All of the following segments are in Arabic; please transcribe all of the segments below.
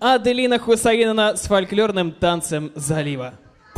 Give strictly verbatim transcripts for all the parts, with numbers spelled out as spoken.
Аделина Хусаинова с фольклорным танцем «Залива».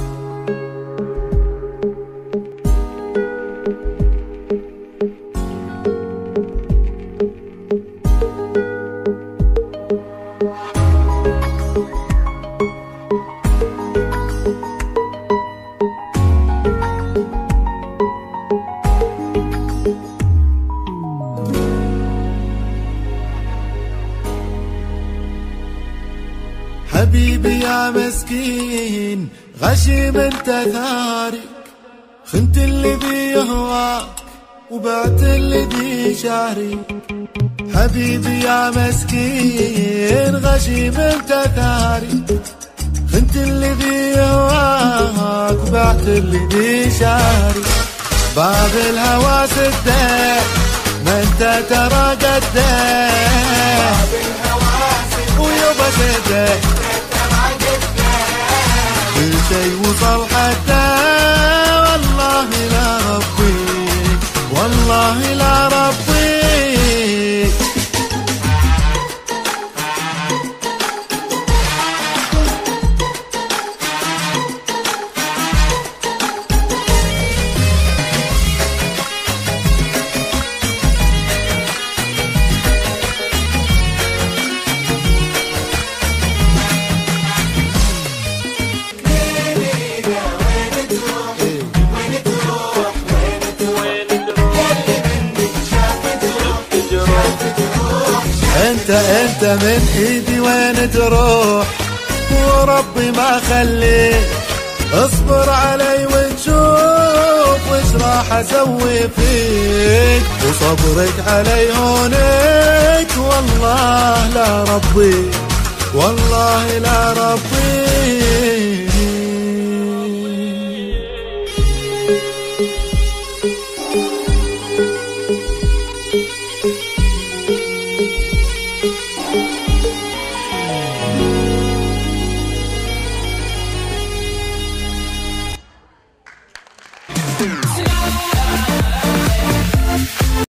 حبيبي يا مسكين غشيم انت ثاري، خنت الذي يهواك وبعت الذي شاري. حبيبي يا مسكين غشيم انت ثاري، خنت الذي يهواك وبعت الذي شاري. باب الهوى سده ما انت ترى قده، باب الهوى سده ويبا سده كل شي وصل حتى والله لا ربي، والله لا ربي. انت انت من ايدي وين تروح، وربي ما خليك. اصبر علي ونشوف وش راح اسوي فيك، وصبرك علي هونك والله لا ربي، والله لا ربي. Yeah.